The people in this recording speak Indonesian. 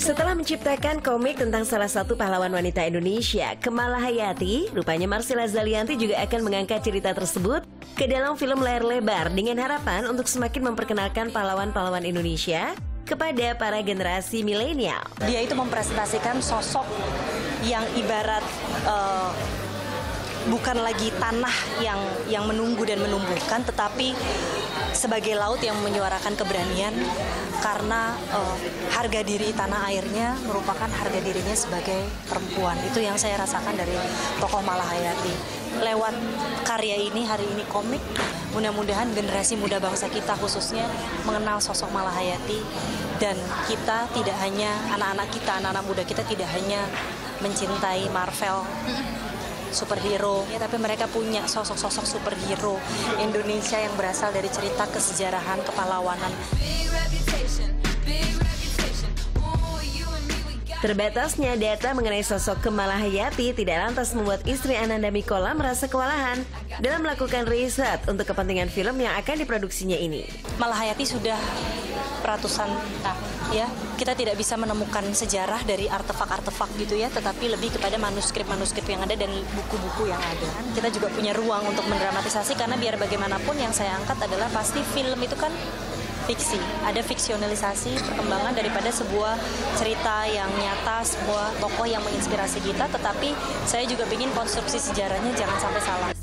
Setelah menciptakan komik tentang salah satu pahlawan wanita Indonesia, Kemala Hayati, rupanya Marcella Zalianty juga akan mengangkat cerita tersebut ke dalam film layar lebar dengan harapan untuk semakin memperkenalkan pahlawan-pahlawan Indonesia kepada para generasi milenial. Dia itu mempresentasikan sosok yang ibarat bukan lagi tanah yang menunggu dan menumbuhkan, tetapi sebagai laut yang menyuarakan keberanian karena harga diri tanah airnya merupakan harga dirinya sebagai perempuan. Itu yang saya rasakan dari tokoh Mala Hayati. Lewat karya ini, hari ini komik, mudah-mudahan generasi muda bangsa kita khususnya mengenal sosok Mala Hayati, dan kita tidak hanya, anak-anak kita, anak-anak muda kita tidak hanya mencintai Marvel, superhero, ya, tapi mereka punya sosok-sosok superhero Indonesia yang berasal dari cerita kesejarahan kepahlawanan. Terbatasnya data mengenai sosok Kemala Hayati tidak lantas membuat istri Ananda Mikola merasa kewalahan dalam melakukan riset untuk kepentingan film yang akan diproduksinya ini. Mala Hayati sudah ratusan tahun, ya. Kita tidak bisa menemukan sejarah dari artefak-artefak gitu ya, tetapi lebih kepada manuskrip-manuskrip yang ada dan buku-buku yang ada. Kita juga punya ruang untuk mendramatisasi, karena biar bagaimanapun yang saya angkat adalah pasti film itu kan fiksi, ada fiksionalisasi perkembangan daripada sebuah cerita yang nyata, sebuah tokoh yang menginspirasi kita, tetapi saya juga ingin konstruksi sejarahnya jangan sampai salah.